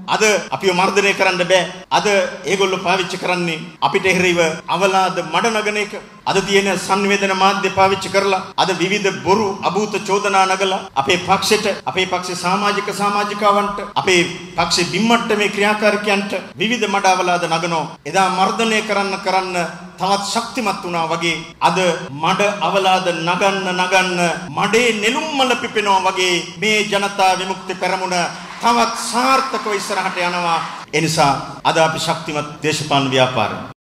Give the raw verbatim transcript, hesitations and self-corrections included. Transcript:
අද අපිව මර්ධනය කරන්න බෑ. අද ඒගොල්ලෝ පාවිච්චි කරන්නේ අපිට එරෙහිව අවලාද මඩ නගන එක. අද තියෙන සංවේදන මාධ්‍ය පාවිච්චි කරලා අද විවිධ බොරු අභූත චෝදනා නගලා අපේ පක්ෂෙට අපේ පක්ෂේ සමාජික සමාජිකාවන්ට අපේ පක්ෂේ බිම්මට්ටමේ ක්‍රියාකාරකයන්ට විවිධ මඩ අවලාද නගනවා. එදා මර්ධනය කරන්න කරන්න තවත් ශක්තිමත් වුණා වගේ අද මඩ අවලාද නගන්න නගන්න මඩේ නෙළුම්මල පිපෙනවා වගේ මේ ජනතා විමුක්ති පෙරමුණ තවත් සාර්ථකව ඉස්සරහට යනවා. ඒ නිසා අද අපි ශක්තිමත් දේශපාලන ව්‍යාපාරය